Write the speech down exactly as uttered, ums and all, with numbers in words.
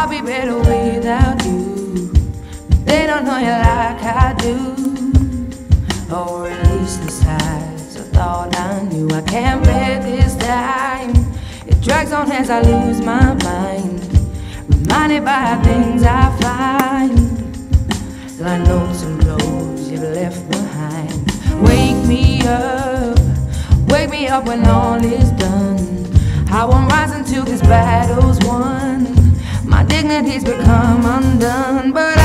I'll be better without you. They don't know you like I do, or at least this has a thought I knew. I can't bear this time. It drags on as I lose my mind, reminded by things I find, like notes and blows you've left behind. Wake me up, wake me up when all is done. I won't rise until this battle's won. My dignity's become undone, but